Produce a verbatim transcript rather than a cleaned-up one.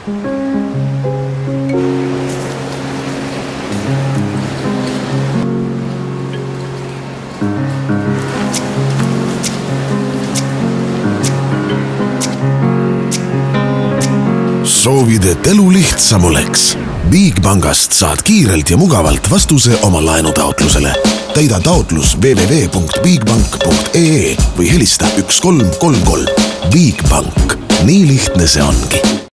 Soovid, et elu lihtsam oleks? Bigbankast saad kiirelt ja mugavalt vastuse oma laenutaotlusele. Täida taotlus w w w punkt bigbank punkt e e või helista üks kolm kolm kolm. Bigbank. Nii lihtne see ongi.